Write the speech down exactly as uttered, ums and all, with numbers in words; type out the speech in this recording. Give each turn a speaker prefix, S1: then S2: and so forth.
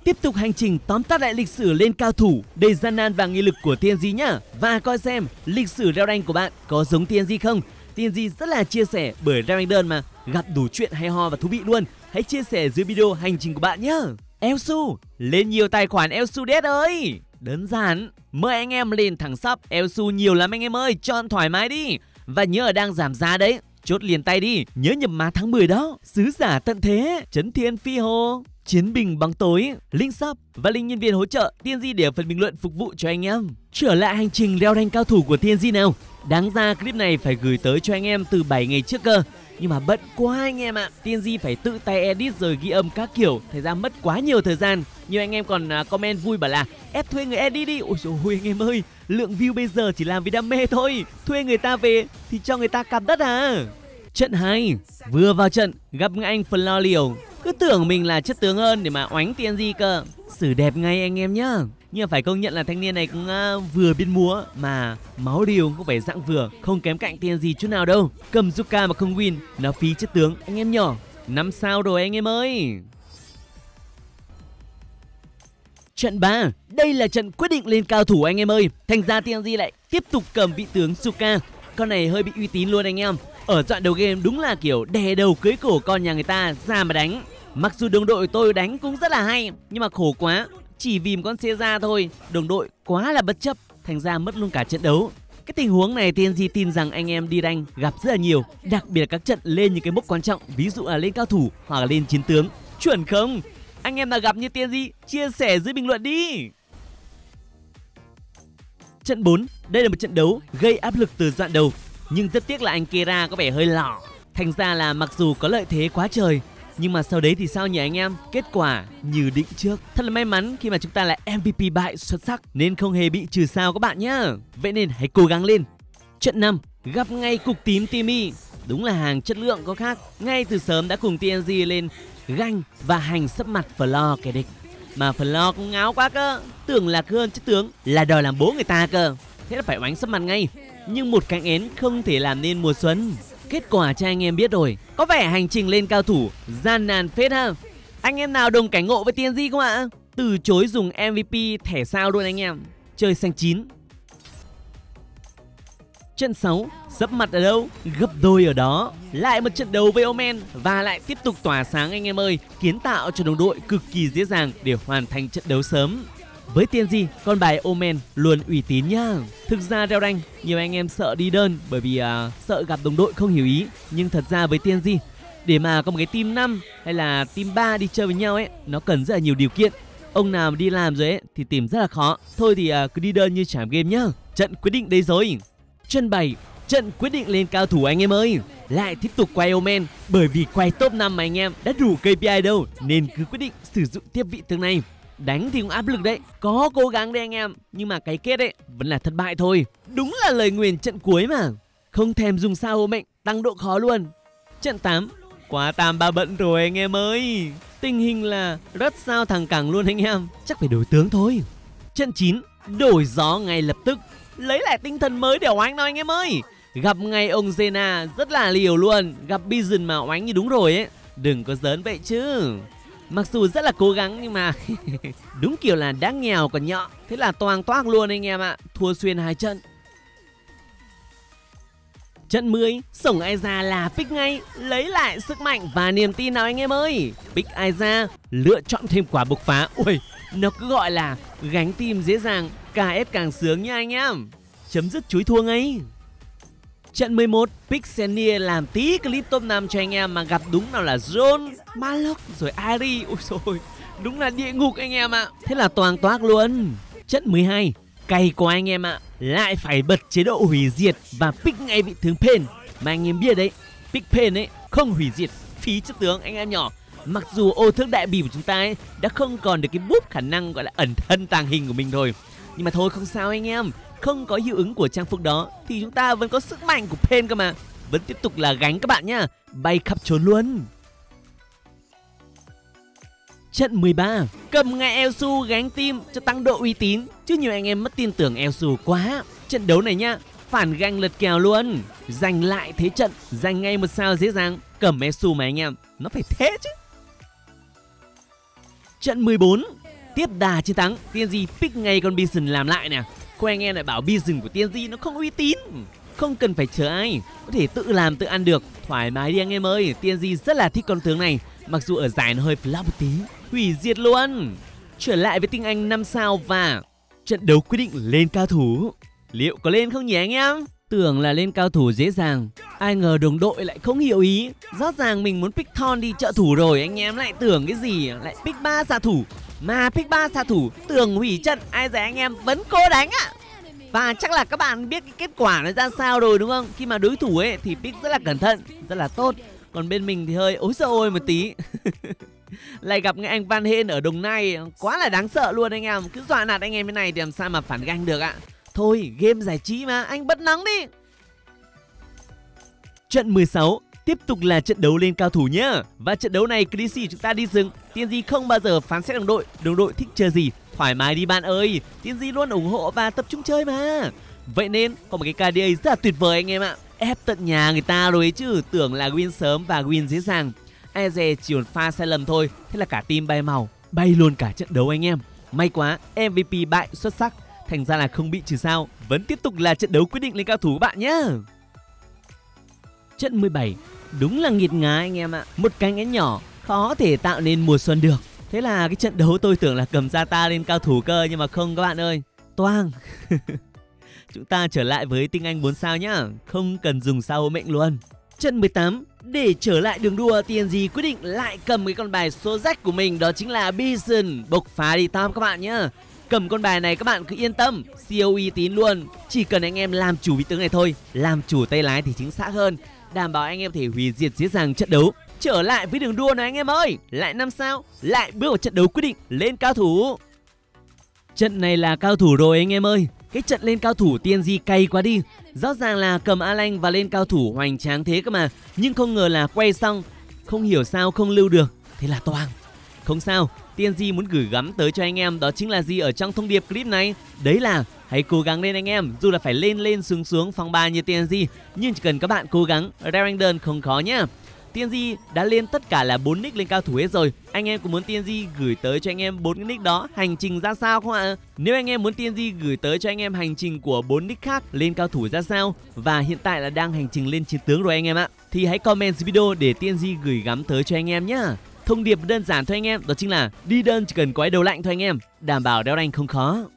S1: Tiếp tục hành trình tóm tắt lại lịch sử lên cao thủ đầy gian nan và nghị lực của tê en giê nhá. Và coi xem lịch sử leo rank của bạn có giống tê en giê không. tê en giê rất là chia sẻ bởi leo rank đơn mà, gặp đủ chuyện hay ho và thú vị luôn. Hãy chia sẻ dưới video hành trình của bạn nhá. Elsu, lên nhiều tài khoản Elsu Dead ơi. Đơn giản, mời anh em lên thẳng shop Elsu nhiều lắm anh em ơi, chọn thoải mái đi. Và nhớ ở đang giảm giá đấy, chốt liền tay đi, nhớ nhập mã tháng mười đó. Sứ giả tận thế, Trấn Thiên Phi Hồ, Chiến binh bóng tối, link shop và link nhân viên hỗ trợ tê en giê để ở phần bình luận phục vụ cho anh em. Trở lại hành trình leo rank cao thủ của tê en giê nào. Đáng ra clip này phải gửi tới cho anh em từ bảy ngày trước cơ, nhưng mà bận quá anh em ạ. tê en giê phải tự tay edit rồi ghi âm các kiểu, thời gian mất quá nhiều thời gian. Nhiều anh em còn comment vui bảo là ép thuê người edit đi. Ôi dồi ôi anh em ơi, lượng view bây giờ chỉ làm vì đam mê thôi, thuê người ta về thì cho người ta cạp đất à. Trận hai, vừa vào trận gặp anh Flo liều, cứ tưởng mình là chất tướng hơn để mà oánh tê en giê cơ. Xử đẹp ngay anh em nhá. Nhưng mà phải công nhận là thanh niên này cũng uh, vừa biết múa mà máu liều cũng phải dạng vừa, không kém cạnh tê en giê chút nào đâu. Cầm Zuka mà không win, nó phí chất tướng anh em nhỏ. Năm sao rồi anh em ơi. Trận ba, đây là trận quyết định lên cao thủ anh em ơi. Thành ra tê en giê lại tiếp tục cầm vị tướng Zuka. Con này hơi bị uy tín luôn anh em. Ở đoạn đầu game đúng là kiểu đè đầu cưới cổ con nhà người ta ra mà đánh. Mặc dù đồng đội tôi đánh cũng rất là hay, nhưng mà khổ quá, chỉ vì một con xe ra thôi, đồng đội quá là bất chấp, thành ra mất luôn cả trận đấu. Cái tình huống này tê en giê tin rằng anh em đi rank gặp rất là nhiều, đặc biệt là các trận lên những cái mốc quan trọng, ví dụ là lên cao thủ hoặc là lên chiến tướng. Chuẩn không? Anh em nào gặp như tê en giê chia sẻ dưới bình luận đi. Trận bốn, đây là một trận đấu gây áp lực từ đoạn đầu, nhưng rất tiếc là anh Kera có vẻ hơi lỏ. Thành ra là mặc dù có lợi thế quá trời, nhưng mà sau đấy thì sao nhỉ anh em? Kết quả như định trước. Thật là may mắn khi mà chúng ta là em vê pê bại xuất sắc nên không hề bị trừ sao các bạn nhá. Vậy nên hãy cố gắng lên. Trận năm, gặp ngay cục tím Timmy. Đúng là hàng chất lượng có khác. Ngay từ sớm đã cùng tê en giê lên ganh và hành sấp mặt Flo kẻ địch. Mà Flo cũng ngáo quá cơ, tưởng là hơn chất tướng, là đòi làm bố người ta cơ. Thế là phải oánh sấp mặt ngay. Nhưng một cánh én không thể làm nên mùa xuân. Kết quả cho anh em biết rồi, có vẻ hành trình lên cao thủ gian nan phết ha. Anh em nào đồng cảnh ngộ với tê en giê không ạ? Từ chối dùng em vê pê thẻ sao luôn anh em. Chơi xanh chín. Trận sáu, sấp mặt ở đâu? Gấp đôi ở đó. Lại một trận đấu với Omen và lại tiếp tục tỏa sáng anh em ơi, kiến tạo cho đồng đội cực kỳ dễ dàng để hoàn thành trận đấu sớm. Với tê en giê, con bài Omen luôn uy tín nhá. Thực ra leo rank, nhiều anh em sợ đi đơn bởi vì uh, sợ gặp đồng đội không hiểu ý. Nhưng thật ra với tê en giê, để mà có một cái team năm hay là team ba đi chơi với nhau ấy, nó cần rất là nhiều điều kiện. Ông nào mà đi làm rồi ấy thì tìm rất là khó. Thôi thì uh, cứ đi đơn như trải game nhá. Trận quyết định đây rồi. Trận bảy, trận quyết định lên cao thủ anh em ơi. Lại tiếp tục quay Omen, bởi vì quay top năm mà anh em đã đủ ca pê i đâu, nên cứ quyết định sử dụng tiếp vị tướng này. Đánh thì cũng áp lực đấy, có cố gắng đấy anh em, nhưng mà cái kết ấy vẫn là thất bại thôi. Đúng là lời nguyền trận cuối mà. Không thèm dùng sao hộ mệnh, tăng độ khó luôn. Trận tám, quá tam ba bận rồi anh em ơi. Tình hình là rất sao thằng cẳng luôn anh em, chắc phải đổi tướng thôi. Trận chín, đổi gió ngay lập tức, lấy lại tinh thần mới để oánh nào anh em ơi. Gặp ngay ông Zena rất là liều luôn, gặp Bison mà oánh như đúng rồi ấy. Đừng có giỡn vậy chứ. Mặc dù rất là cố gắng nhưng mà đúng kiểu là đã nghèo còn nhọ. Thế là toang toác luôn anh em ạ. Thua xuyên hai trận. Trận mười, sổng Aiza là pick ngay, lấy lại sức mạnh và niềm tin nào anh em ơi. Pick Aiza, lựa chọn thêm quả bộc phá. Ui, nó cứ gọi là gánh team dễ dàng, ca ép càng sướng nha anh em. Chấm dứt chuối thua ngay. Trận mười một, pick Senior làm tí clip top năm cho anh em mà gặp đúng nào là John, Malok rồi Ari. Ôi xôi, đúng là địa ngục anh em ạ. Thế là toang toác luôn. Trận mười hai, cay quá anh em ạ. Lại phải bật chế độ hủy diệt và pick ngay vị tướng Pain. Mà anh em biết đấy, pick Pain ấy không hủy diệt, phí chất tướng anh em nhỏ. Mặc dù ô thước đại bỉ của chúng ta ấy đã không còn được cái búp khả năng gọi là ẩn thân tàng hình của mình rồi, nhưng mà thôi không sao anh em. Không có hiệu ứng của trang phục đó thì chúng ta vẫn có sức mạnh của Pain cơ mà. Vẫn tiếp tục là gánh các bạn nhá, bay khắp trốn luôn. Trận mười ba, cầm ngay Elsu gánh team cho tăng độ uy tín, chứ nhiều anh em mất tin tưởng Elsu quá. Trận đấu này nhá, phản ganh lật kèo luôn, giành lại thế trận, giành ngay một sao dễ dàng. Cầm Elsu mà anh em, nó phải thế chứ. Trận mười bốn, tiếp đà chiến thắng, tê en giê pick ngay con Bison làm lại nè. Cô anh em lại bảo Bison của tê en giê nó không uy tín, không cần phải chờ ai, có thể tự làm tự ăn được, thoải mái đi anh em ơi. tê en giê rất là thích con tướng này, mặc dù ở giải nó hơi flop một tí, hủy diệt luôn. Trở lại với tinh anh năm sao và trận đấu quyết định lên cao thủ. Liệu có lên không nhỉ anh em? Tưởng là lên cao thủ dễ dàng, ai ngờ đồng đội lại không hiểu ý. Rõ ràng mình muốn pick Thon đi trợ thủ rồi, anh em lại tưởng cái gì, lại pick ba xạ thủ. Mà pick ba xạ thủ tưởng hủy trận, ai dè anh em vẫn cố đánh ạ. Và chắc là các bạn biết cái kết quả nó ra sao rồi đúng không? Khi mà đối thủ ấy thì pick rất là cẩn thận, rất là tốt. Còn bên mình thì hơi ối giời ôi một tí. Lại gặp cái anh Van Hên ở Đồng Nai, quá là đáng sợ luôn anh em. Cứ dọa nạt anh em thế này thì làm sao mà phản ganh được ạ. Thôi game giải trí mà, anh bật nắng đi. Trận mười sáu tiếp tục là trận đấu lên cao thủ nhá. Và trận đấu này đê xê chúng ta đi rừng, tê en giê không bao giờ phán xét đồng đội. Đồng đội thích chơi gì thoải mái đi bạn ơi, tê en giê luôn ủng hộ và tập trung chơi mà. Vậy nên có một cái ca đê a rất là tuyệt vời anh em ạ. Ép tận nhà người ta rồi ấy chứ, tưởng là win sớm và win dễ dàng. Ai dè chỉ một pha sai lầm thôi, thế là cả team bay màu, bay luôn cả trận đấu anh em. May quá em vê pê bại xuất sắc, thành ra là không bị trừ sao. Vẫn tiếp tục là trận đấu quyết định lên cao thủ bạn nhé. Trận mười bảy đúng là nghiệt ngã anh em ạ. Một cánh én nhỏ khó thể tạo nên mùa xuân được. Thế là cái trận đấu tôi tưởng là cầm Zata lên cao thủ cơ, nhưng mà không các bạn ơi, toang. Chúng ta trở lại với tinh anh bốn sao nhá, không cần dùng sao hộ mệnh luôn. Trận mười tám để trở lại đường đua, tê en giê quyết định lại cầm cái con bài số rách của mình, đó chính là Bison bộc phá đi top các bạn nhá. Cầm con bài này các bạn cứ yên tâm, siêu uy tín luôn. Chỉ cần anh em làm chủ vị tướng này thôi, làm chủ tay lái thì chính xác hơn, đảm bảo anh em thể hủy diệt dễ dàng trận đấu. Trở lại với đường đua này anh em ơi, lại năm sao, lại bước vào trận đấu quyết định lên cao thủ. Trận này là cao thủ rồi anh em ơi. Cái trận lên cao thủ tê en giê cay quá đi. Rõ ràng là cầm Alan và lên cao thủ hoành tráng thế cơ mà, nhưng không ngờ là quay xong không hiểu sao không lưu được, thế là toang. Không sao, tê en giê muốn gửi gắm tới cho anh em đó chính là gì ở trong thông điệp clip này? Đấy là hãy cố gắng lên anh em, dù là phải lên lên xuống xuống phòng ba như tê en giê, nhưng chỉ cần các bạn cố gắng, Random không khó nhá. tê en giê đã lên tất cả là bốn nick lên cao thủ hết rồi. Anh em có muốn tê en giê gửi tới cho anh em bốn cái nick đó hành trình ra sao không ạ? Nếu anh em muốn tê en giê gửi tới cho anh em hành trình của bốn nick khác lên cao thủ ra sao, và hiện tại là đang hành trình lên chiến tướng rồi anh em ạ, thì hãy comment dưới video để tê en giê gửi gắm tới cho anh em nhá. Thông điệp đơn giản thôi anh em, đó chính là đi đơn chỉ cần có idol lạnh thôi anh em, đảm bảo đeo rank không khó.